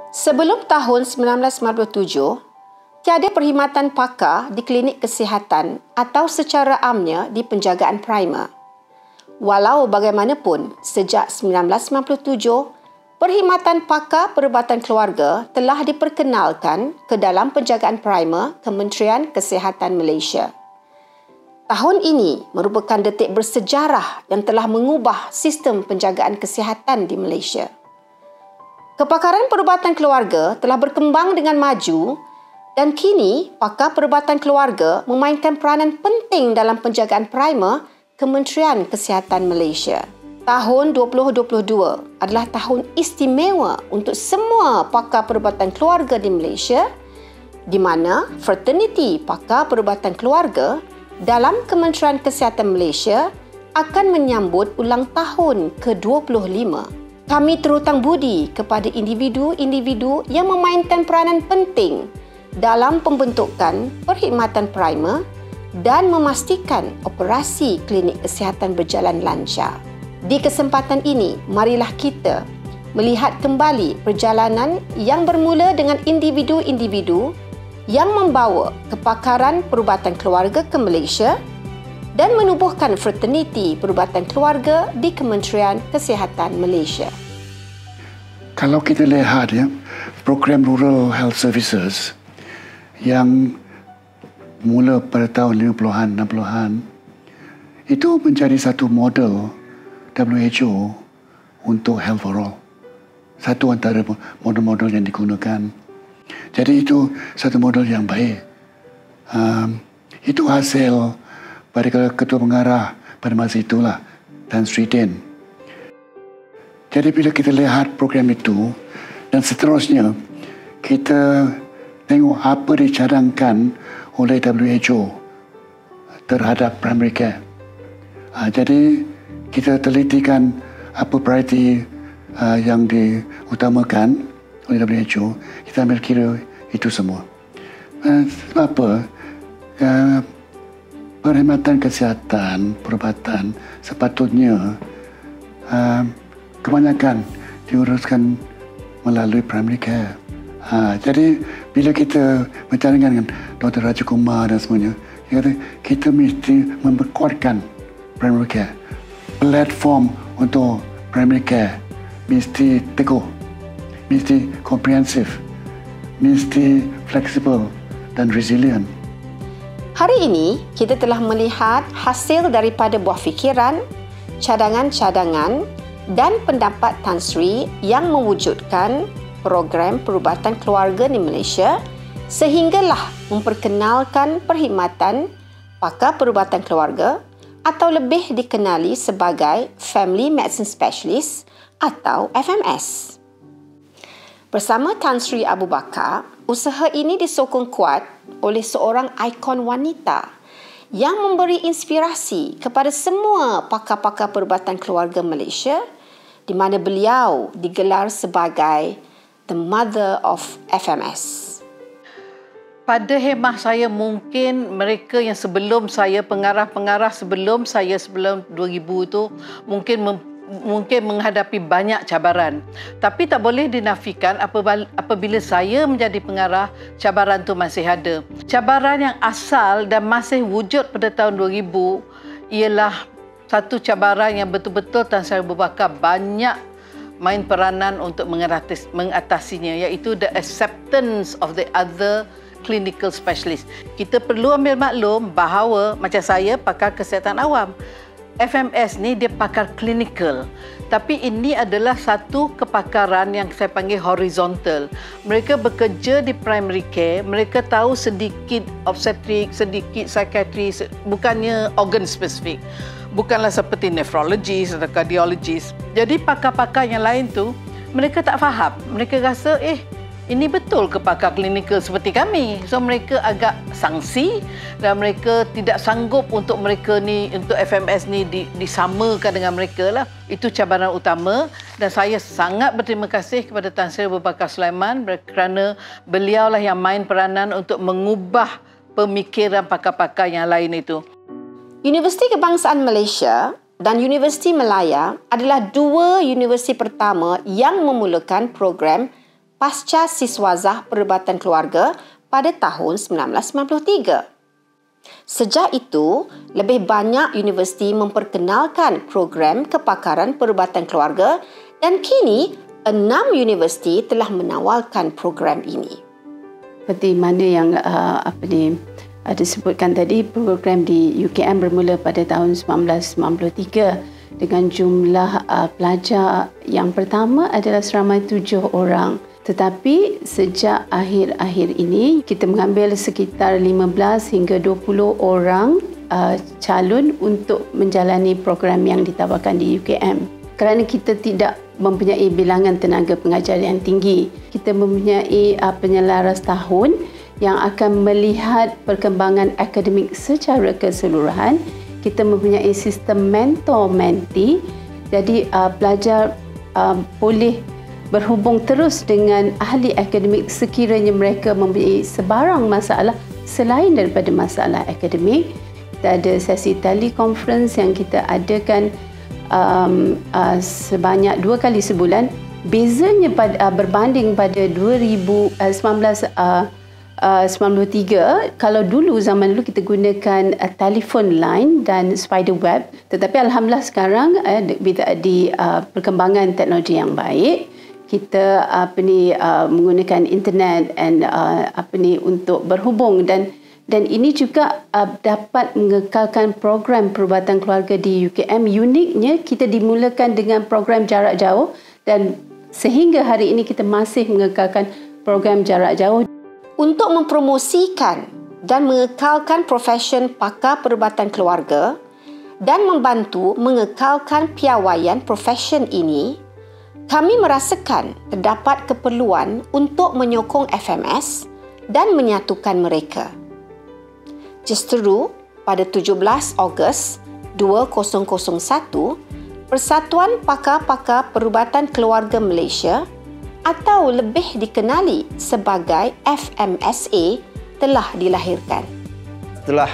Sebelum tahun 1997, tiada perkhidmatan pakar di klinik kesihatan atau secara amnya di penjagaan primer. Walau bagaimanapun, sejak 1997, perkhidmatan pakar perubatan keluarga telah diperkenalkan ke dalam penjagaan primer Kementerian Kesihatan Malaysia. Tahun ini merupakan detik bersejarah yang telah mengubah sistem penjagaan kesihatan di Malaysia. Kepakaran perubatan keluarga telah berkembang dengan maju dan kini pakar perubatan keluarga memainkan peranan penting dalam penjagaan primer Kementerian Kesihatan Malaysia. Tahun 2022 adalah tahun istimewa untuk semua pakar perubatan keluarga di Malaysia, di mana fraternity pakar perubatan keluarga dalam Kementerian Kesihatan Malaysia akan menyambut ulang tahun ke-25. Kami terhutang budi kepada individu-individu yang memainkan peranan penting dalam pembentukan perkhidmatan primer dan memastikan operasi klinik kesihatan berjalan lancar. Di kesempatan ini, marilah kita melihat kembali perjalanan yang bermula dengan individu-individu yang membawa kepakaran perubatan keluarga ke Malaysia dan menubuhkan fraternity perubatan keluarga di Kementerian Kesihatan Malaysia. Kalau kita lihat program Rural Health Services yang mula pada tahun 50-an, 60-an, itu menjadi satu model WHO untuk health for all. Satu antara model-model yang digunakan. Jadi itu satu model yang baik. Itu hasil pada ketua pengarah pada masa itulah, Tan Sri Den. Jadi bila kita lihat program itu dan seterusnya, kita tengok apa dicadangkan oleh WHO terhadap primary care. Jadi kita telitikan apa prioriti yang diutamakan oleh WHO, kita ambil kira itu semua. Sebab apa? Perkhidmatan kesihatan, perubatan sepatutnya kebanyakan diuruskan melalui primary care. Jadi bila kita berbicara dengan Dr. Raja Kumar dan semuanya, kita mesti memperkuatkan primary care. Platform untuk primary care mesti teguh, mesti komprehensif, mesti fleksibel dan resilient. Hari ini, kita telah melihat hasil daripada buah fikiran, cadangan-cadangan dan pendapat Tan Sri yang mewujudkan program perubatan keluarga di Malaysia sehinggalah memperkenalkan perkhidmatan pakar perubatan keluarga atau lebih dikenali sebagai Family Medicine Specialist atau FMS. Bersama Tan Sri Abu Bakar, usaha ini disokong kuat oleh seorang ikon wanita yang memberi inspirasi kepada semua pakar-pakar perubatan keluarga Malaysia, di mana beliau digelar sebagai The Mother of FMS. Pada khemah saya, mungkin mereka yang sebelum saya, pengarah-pengarah sebelum 2000 itu mungkin menghadapi banyak cabaran. Tapi tak boleh dinafikan apabila saya menjadi pengarah, cabaran itu masih ada. Cabaran yang asal dan masih wujud pada tahun 2000 ialah satu cabaran yang betul-betul Tan Sri Abu Bakar banyak main peranan untuk mengatasinya, iaitu the acceptance of the other clinical specialist. Kita perlu ambil maklum bahawa macam saya pakar kesihatan awam, FMS ni dia pakar klinikal. Tapi ini adalah satu kepakaran yang saya panggil horizontal. Mereka bekerja di primary care, mereka tahu sedikit obstetrik, sedikit psikiatri, bukannya organ spesifik. Bukanlah seperti nephrologist atau cardiologist. Jadi pakar-pakar yang lain tu mereka tak faham. Mereka rasa ini betul ke pakar klinikal seperti kami. So mereka agak sangsi dan mereka tidak sanggup untuk mereka ni, untuk FMS ni disamakan dengan mereka lah. Itu cabaran utama dan saya sangat berterima kasih kepada Tan Sri Abu Bakar Sulaiman kerana beliaulah yang main peranan untuk mengubah pemikiran pakar-pakar yang lain itu. Universiti Kebangsaan Malaysia dan Universiti Malaya adalah dua universiti pertama yang memulakan program pasca siswazah perubatan keluarga pada tahun 1993. Sejak itu, lebih banyak universiti memperkenalkan program kepakaran perubatan keluarga dan kini 6 universiti telah menawarkan program ini. Seperti mana yang disebutkan tadi, program di UKM bermula pada tahun 1993 dengan jumlah pelajar yang pertama adalah seramai 7 orang. Tetapi sejak akhir-akhir ini, kita mengambil sekitar 15 hingga 20 orang calon untuk menjalani program yang ditawarkan di UKM. Kerana kita tidak mempunyai bilangan tenaga pengajar yang tinggi, kita mempunyai penyelaras tahun yang akan melihat perkembangan akademik secara keseluruhan. Kita mempunyai sistem mentor-mentee, jadi pelajar boleh berhubung terus dengan ahli akademik sekiranya mereka mempunyai sebarang masalah selain daripada masalah akademik. Kita ada sesi teleconference yang kita adakan sebanyak 2 kali sebulan. Bezanya berbanding pada 1993, kalau dulu, zaman dulu kita gunakan telefon line dan spider web, tetapi alhamdulillah sekarang di perkembangan teknologi yang baik, kita menggunakan internet dan untuk berhubung dan ini juga dapat mengekalkan program perubatan keluarga di UKM. Uniknya, kita dimulakan dengan program jarak jauh dan sehingga hari ini kita masih mengekalkan program jarak jauh. Untuk mempromosikan dan mengekalkan profesion pakar perubatan keluarga dan membantu mengekalkan piawaian profesion ini, kami merasakan terdapat keperluan untuk menyokong FMS dan menyatukan mereka. Justeru, pada 17 Ogos 2001, Persatuan Pakar-Pakar Perubatan Keluarga Malaysia atau lebih dikenali sebagai FMSA telah dilahirkan. Setelah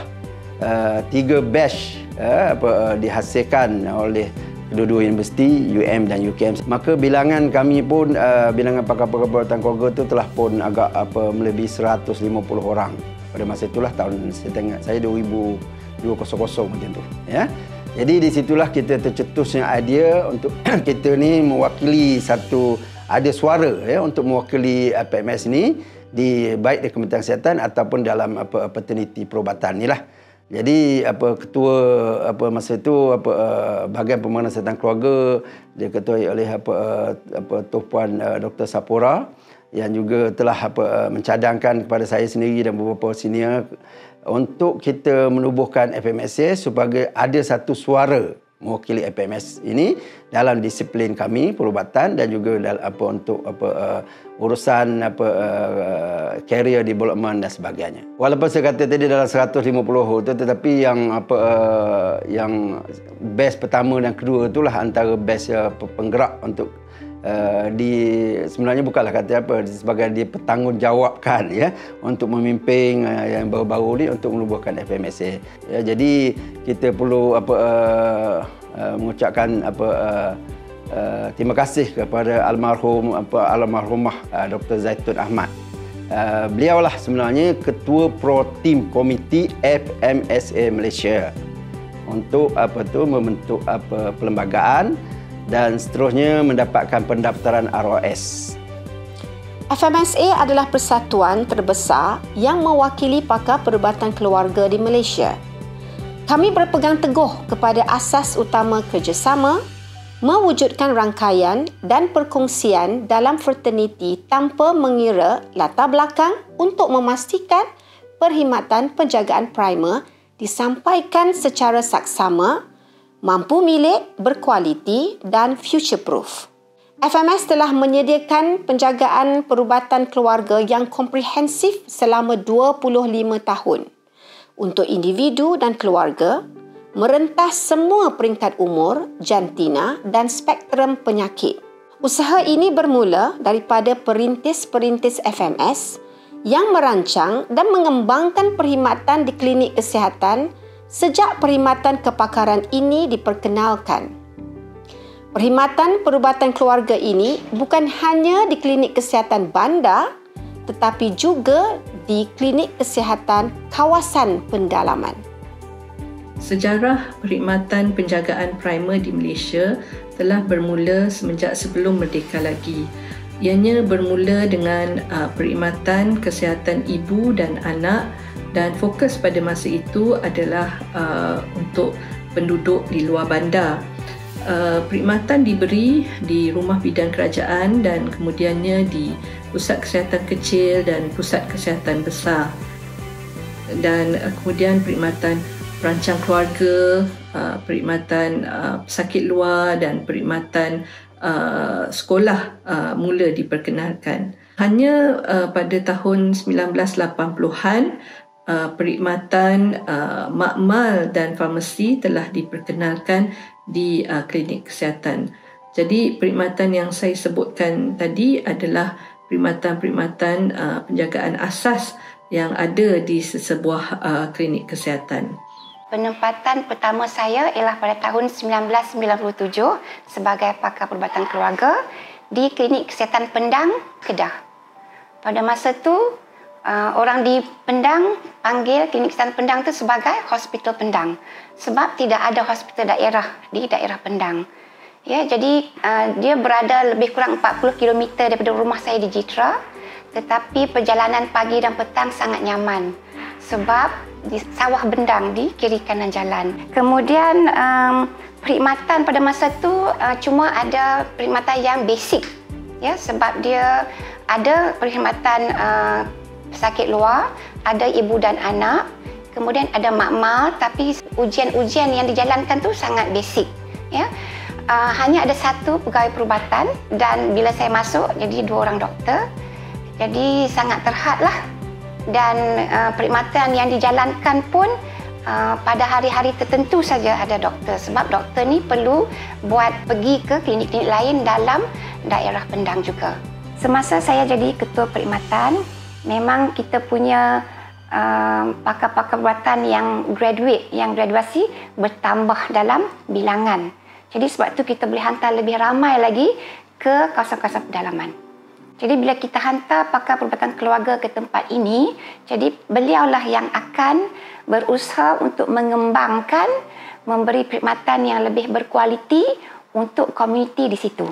3 batch dihasilkan oleh kedua-dua universiti, UM dan UKM, maka bilangan kami pun, bilangan pakar-pakar perubatan keluarga itu telah pun agak melebihi 150 orang. Pada masa itulah tahun saya 2000 macam tu, ya. Jadi di situlah kita tercetusnya idea untuk kita ni mewakili ada suara, ya, untuk mewakili PMS ni baik di Kementerian Kesihatan ataupun dalam paternity perubatan ni lah. Jadi ketua masa itu bahagian pembangunan kesihatan keluarga diketuai oleh Tuan Puan Dr. Sapora yang juga telah mencadangkan kepada saya sendiri dan beberapa senior untuk kita menubuhkan FMSA sebagai ada satu suara mewakili FMS ini dalam disiplin kami perubatan dan juga untuk urusan career development dan sebagainya. Walaupun saya kata tadi dalam 150 itu, tetapi yang best pertama dan kedua itulah antara best penggerak untuk sebenarnya bukanlah kata sebagai dia bertanggungjawabkan, ya, untuk memimpin yang baru-baru ni untuk menubuhkan FMSA. Ya, jadi kita perlu mengucapkan terima kasih kepada almarhumah Dr. Zaitun Ahmad. Beliaulah sebenarnya ketua pro team komiti FMSA Malaysia untuk membentuk perlembagaan dan seterusnya mendapatkan pendaftaran ROS. FMSA adalah persatuan terbesar yang mewakili pakar perubatan keluarga di Malaysia. Kami berpegang teguh kepada asas utama kerjasama, mewujudkan rangkaian dan perkongsian dalam fraternity tanpa mengira latar belakang untuk memastikan perkhidmatan penjagaan primer disampaikan secara saksama, mampu milik, berkualiti dan future proof. FMS telah menyediakan penjagaan perubatan keluarga yang komprehensif selama 25 tahun untuk individu dan keluarga, merentas semua peringkat umur, jantina dan spektrum penyakit. Usaha ini bermula daripada perintis-perintis FMS yang merancang dan mengembangkan perkhidmatan di klinik kesihatan sejak perkhidmatan kepakaran ini diperkenalkan. Perkhidmatan perubatan keluarga ini bukan hanya di klinik kesihatan bandar tetapi juga di klinik kesihatan kawasan pendalaman. Sejarah perkhidmatan penjagaan primer di Malaysia telah bermula semenjak sebelum merdeka lagi. Ianya bermula dengan perkhidmatan kesihatan ibu dan anak dan fokus pada masa itu adalah untuk penduduk di luar bandar. Perkhidmatan diberi di rumah bidan kerajaan dan kemudiannya di pusat kesihatan kecil dan pusat kesihatan besar. Dan kemudian perkhidmatan perancang keluarga, perkhidmatan pesakit luar dan perkhidmatan sekolah mula diperkenalkan. Hanya pada tahun 1980-an perkhidmatan makmal dan farmasi telah diperkenalkan di klinik kesihatan. Jadi perkhidmatan yang saya sebutkan tadi adalah perkhidmatan penjagaan asas yang ada di sebuah klinik kesihatan. Penempatan pertama saya ialah pada tahun 1997 sebagai pakar perubatan keluarga di Klinik Kesihatan Pendang, Kedah. Pada masa itu, orang di Pendang panggil Klinik Kesihatan Pendang itu sebagai Hospital Pendang sebab tidak ada hospital daerah di daerah Pendang. Ya, jadi dia berada lebih kurang 40 km daripada rumah saya di Jitra, tetapi perjalanan pagi dan petang sangat nyaman sebab di sawah bendang di kiri kanan jalan. Kemudian perkhidmatan pada masa itu cuma ada perkhidmatan yang basic, ya, sebab dia ada perkhidmatan pesakit luar, ada ibu dan anak, kemudian ada makmal, tapi ujian-ujian yang dijalankan tu sangat basic, ya. Hanya ada satu pegawai perubatan dan bila saya masuk jadi 2 orang doktor, jadi sangat terhadlah. Dan perkhidmatan yang dijalankan pun pada hari-hari tertentu saja ada doktor sebab doktor ni perlu buat pergi ke klinik-klinik lain dalam daerah Pendang juga. Semasa saya jadi ketua perkhidmatan, memang kita punya pakar-pakar perubatan yang graduate, yang graduasi bertambah dalam bilangan. Jadi sebab tu kita boleh hantar lebih ramai lagi ke kawasan-kawasan pedalaman. Jadi bila kita hantar pakar perubatan keluarga ke tempat ini, jadi beliaulah yang akan berusaha untuk mengembangkan, memberi perkhidmatan yang lebih berkualiti untuk komuniti di situ.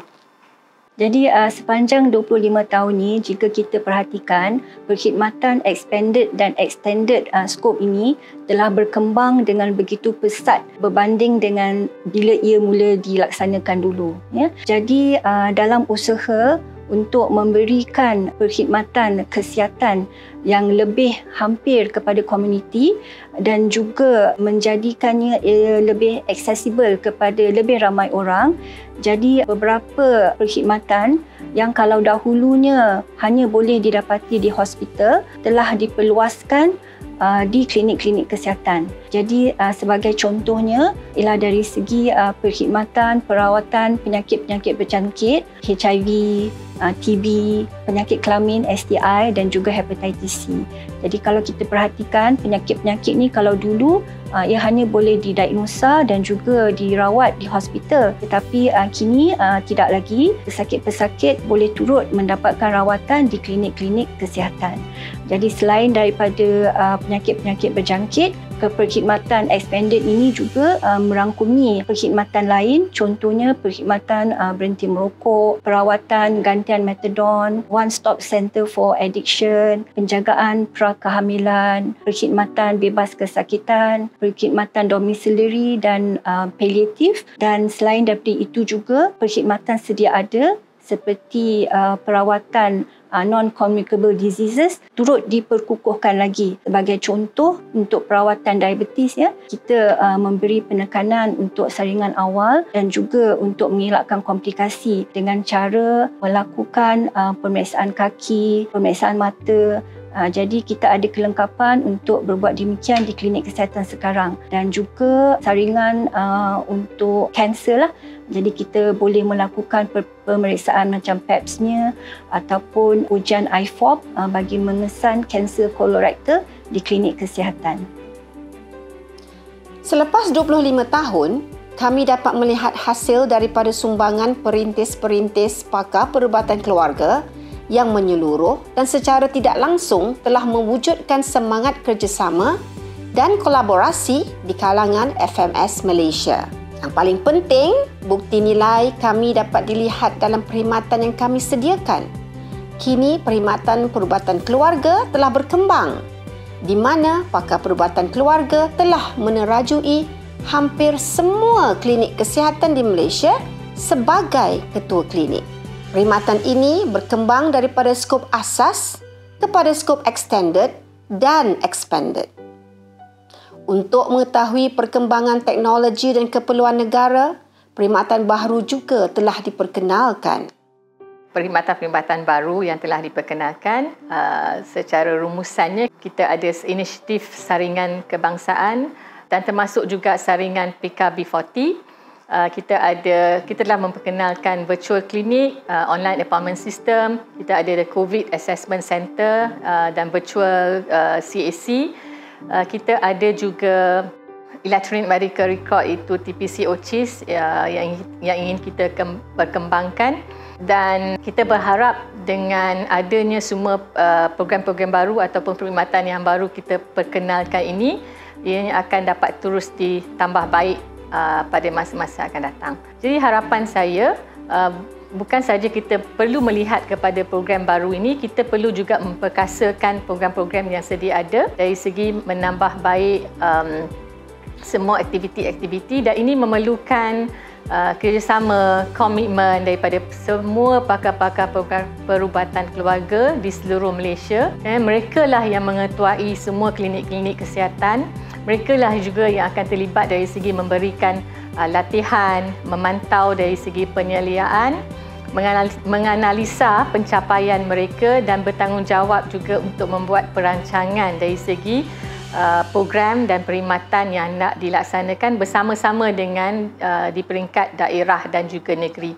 Jadi sepanjang 25 tahun ni, jika kita perhatikan, perkhidmatan expanded dan extended skop ini telah berkembang dengan begitu pesat berbanding dengan bila ia mula dilaksanakan dulu. Ya. Jadi dalam usaha untuk memberikan perkhidmatan kesihatan yang lebih hampir kepada komuniti dan juga menjadikannya lebih accessible kepada lebih ramai orang. Jadi beberapa perkhidmatan yang kalau dahulunya hanya boleh didapati di hospital telah diperluaskan di klinik-klinik kesihatan. Jadi sebagai contohnya ialah dari segi perkhidmatan perawatan penyakit-penyakit berjangkit, HIV, TB, penyakit kelamin, STI dan juga hepatitis C. Jadi kalau kita perhatikan penyakit-penyakit ni kalau dulu ia hanya boleh didiagnosa dan juga dirawat di hospital, tetapi kini tidak lagi. Pesakit-pesakit boleh turut mendapatkan rawatan di klinik-klinik kesihatan. Jadi selain daripada penyakit-penyakit berjangkit, perkhidmatan expanded ini juga merangkumi perkhidmatan lain, contohnya perkhidmatan berhenti merokok, perawatan gantian metadon, one stop center for addiction, penjagaan prakehamilan, perkhidmatan bebas kesakitan, perkhidmatan domisiliary dan palliatif, dan selain daripada itu juga perkhidmatan sedia ada seperti perawatan non-communicable diseases turut diperkukuhkan lagi. Sebagai contoh, untuk perawatan diabetes, ya, kita memberi penekanan untuk saringan awal dan juga untuk mengelakkan komplikasi dengan cara melakukan pemeriksaan kaki, pemeriksaan mata. Jadi kita ada kelengkapan untuk berbuat demikian di klinik kesihatan sekarang, dan juga saringan untuk kanser lah. Jadi kita boleh melakukan pemeriksaan macam pap smear ataupun ujian IFOP bagi mengesan kanser kolorektal di klinik kesihatan. Selepas 25 tahun, kami dapat melihat hasil daripada sumbangan perintis-perintis pakar perubatan keluarga yang menyeluruh dan secara tidak langsung telah mewujudkan semangat kerjasama dan kolaborasi di kalangan FMS Malaysia. Yang paling penting, bukti nilai kami dapat dilihat dalam perkhidmatan yang kami sediakan. Kini perkhidmatan perubatan keluarga telah berkembang, di mana pakar perubatan keluarga telah menerajui hampir semua klinik kesihatan di Malaysia sebagai ketua klinik. Perkhidmatan ini berkembang daripada skop asas kepada skop extended dan expanded. Untuk mengetahui perkembangan teknologi dan keperluan negara, perkhidmatan baru juga telah diperkenalkan. Perkhidmatan-perkhidmatan baru yang telah diperkenalkan, secara rumusannya kita ada inisiatif saringan kebangsaan dan termasuk juga saringan PKB40. Kita telah memperkenalkan virtual clinic, online appointment system, kita ada the COVID assessment center dan virtual CAC. Kita ada juga electronic medical record, itu TPC-OCIS yang ingin kita perkembangkan. Dan kita berharap dengan adanya semua program-program baru ataupun perkhidmatan yang baru kita perkenalkan ini, ianya akan dapat terus ditambah baik pada masa-masa akan datang. Jadi harapan saya, bukan saja kita perlu melihat kepada program baru ini, kita perlu juga memperkasakan program-program yang sedia ada dari segi menambah baik semua aktiviti-aktiviti, dan ini memerlukan kerjasama, komitmen daripada semua pakar-pakar program perubatan keluarga di seluruh Malaysia. Mereka lah yang mengetuai semua klinik-klinik kesihatan. Mereka lah juga yang akan terlibat dari segi memberikan latihan, memantau dari segi penyeliaan, menganalisa pencapaian mereka dan bertanggungjawab juga untuk membuat perancangan dari segi program dan perkhidmatan yang nak dilaksanakan bersama-sama dengan di peringkat daerah dan juga negeri.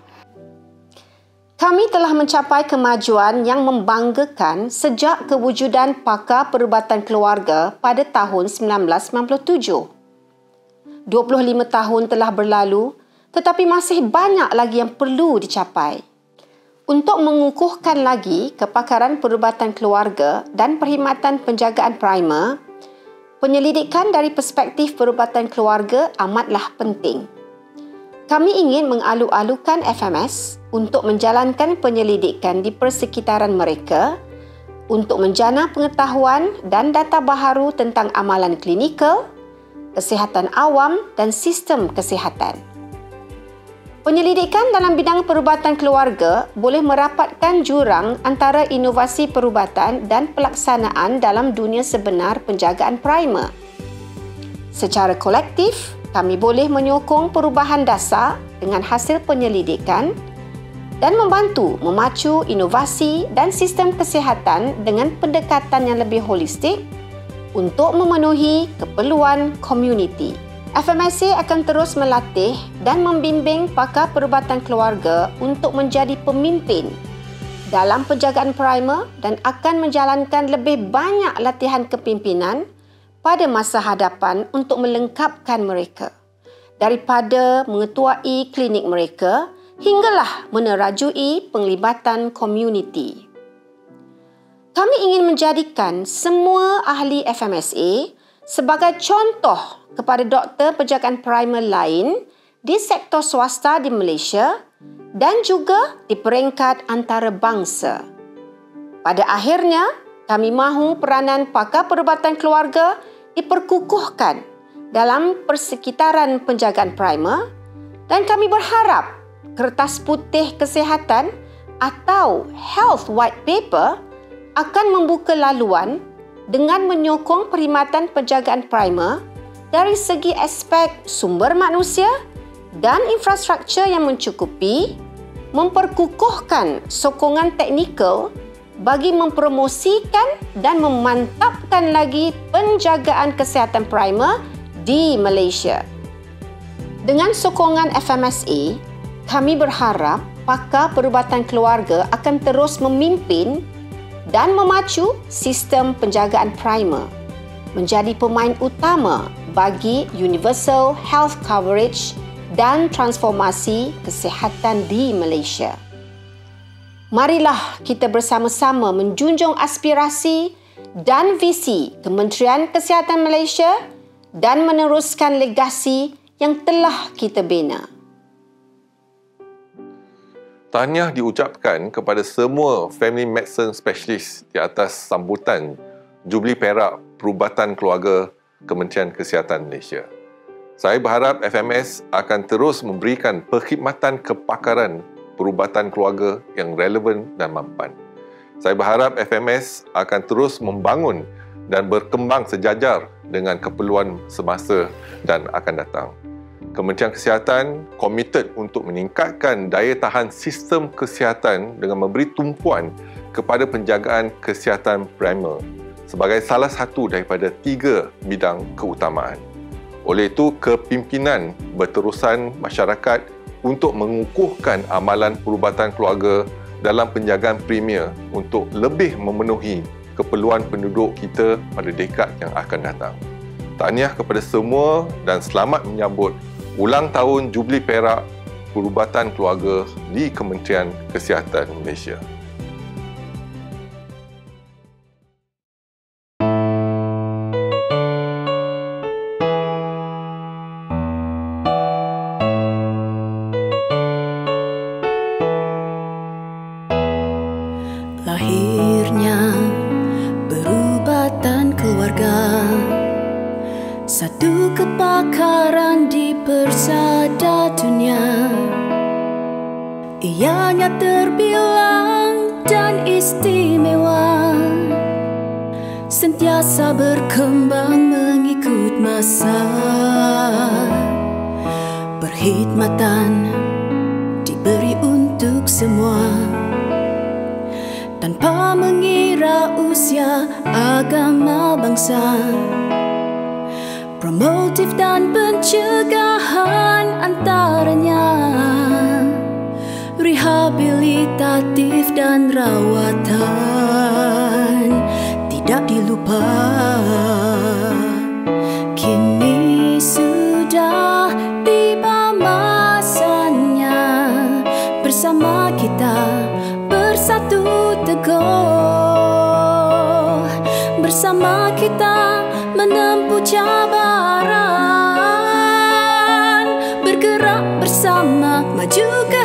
Kami telah mencapai kemajuan yang membanggakan sejak kewujudan pakar perubatan keluarga pada tahun 1997. 25 tahun telah berlalu, tetapi masih banyak lagi yang perlu dicapai. Untuk mengukuhkan lagi kepakaran perubatan keluarga dan perkhidmatan penjagaan primer, penyelidikan dari perspektif perubatan keluarga amatlah penting. Kami ingin mengalu-alukan FMS untuk menjalankan penyelidikan di persekitaran mereka untuk menjana pengetahuan dan data baharu tentang amalan klinikal, kesihatan awam dan sistem kesihatan. Penyelidikan dalam bidang perubatan keluarga boleh merapatkan jurang antara inovasi perubatan dan pelaksanaan dalam dunia sebenar penjagaan primer. Secara kolektif, kami boleh menyokong perubahan dasar dengan hasil penyelidikan dan membantu memacu inovasi dan sistem kesihatan dengan pendekatan yang lebih holistik untuk memenuhi keperluan komuniti. FMSA akan terus melatih dan membimbing pakar perubatan keluarga untuk menjadi pemimpin dalam penjagaan primer dan akan menjalankan lebih banyak latihan kepimpinan pada masa hadapan untuk melengkapkan mereka, daripada mengetuai klinik mereka hinggalah menerajui penglibatan komuniti. Kami ingin menjadikan semua ahli FMSA sebagai contoh kepada doktor penjagaan primer lain di sektor swasta di Malaysia dan juga di peringkat antarabangsa. Pada akhirnya, kami mahu peranan pakar perubatan keluarga diperkukuhkan dalam persekitaran penjagaan primer dan kami berharap kertas putih kesihatan atau Health White Paper akan membuka laluan dengan menyokong perkhidmatan penjagaan primer dari segi aspek sumber manusia dan infrastruktur yang mencukupi, memperkukuhkan sokongan teknikal bagi mempromosikan dan memantapkan lagi penjagaan kesihatan primer di Malaysia. Dengan sokongan FMSA, kami berharap pakar perubatan keluarga akan terus memimpin dan memacu sistem penjagaan primer menjadi pemain utama bagi universal health coverage dan transformasi kesihatan di Malaysia. Marilah kita bersama-sama menjunjung aspirasi dan visi Kementerian Kesihatan Malaysia dan meneruskan legasi yang telah kita bina. Tahniah diucapkan kepada semua family medicine specialist di atas sambutan Jubli Perak Perubatan Keluarga Kementerian Kesihatan Malaysia. Saya berharap FMS akan terus memberikan perkhidmatan kepakaran perubatan keluarga yang relevan dan mampan. Saya berharap FMS akan terus membangun dan berkembang sejajar dengan keperluan semasa dan akan datang. Kementerian Kesihatan komited untuk meningkatkan daya tahan sistem kesihatan dengan memberi tumpuan kepada penjagaan kesihatan primer sebagai salah satu daripada 3 bidang keutamaan. Oleh itu, kepimpinan berterusan masyarakat untuk mengukuhkan amalan perubatan keluarga dalam penjagaan premier untuk lebih memenuhi keperluan penduduk kita pada dekad yang akan datang. Tahniah kepada semua dan selamat menyambut ulang tahun Jubli Perak Perubatan Keluarga di Kementerian Kesihatan Malaysia. Lahirnya perubatan keluarga, satu kepakaran di persada dunia. Ianya terbilang dan istimewa, sentiasa berkembang mengikut masa. Perkhidmatan diberi untuk semua, tanpa mengira usia, agama, bangsa. Promotif dan pencegahan antaranya, rehabilitatif dan rawatan tidak dilupa. Kini sudah tiba masanya, bersama kita bersatu teguh, bersama kita menempuh cabaran, bergerak bersama maju ke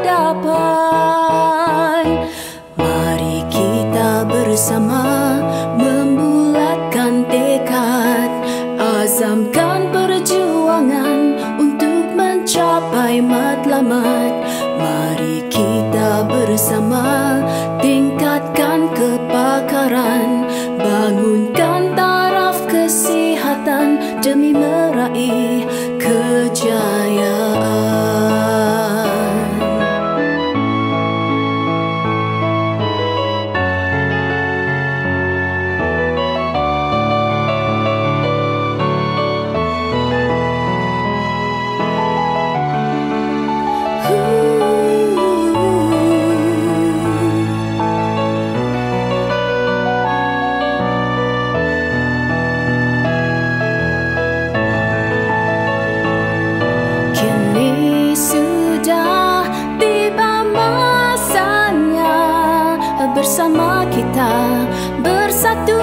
hadapan. Mari kita bersama membulatkan tekad, azamkan perjuangan untuk mencapai matlamat. Mari kita bersama tingkatkan kepakaran, bangunkan taraf kesihatan demi meraih kejayaan. Bersama kita bersatu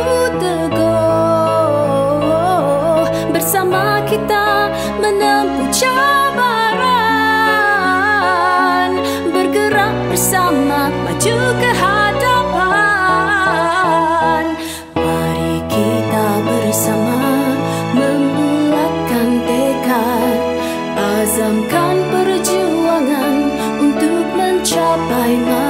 teguh, bersama kita menempuh cabaran, bergerak bersama maju ke hadapan. Mari kita bersama membulatkan tekad, azamkan perjuangan untuk mencapai